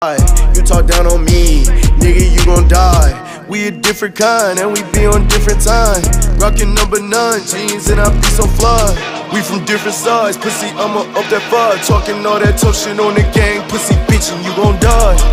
You talk down on me, nigga, you gon' die. We a different kind and we be on different time. Rockin' number 9 jeans and I be so fly. We from different sides, pussy, I'ma up that far. Talking all that tough shit on the gang, pussy bitch, and you gon' die.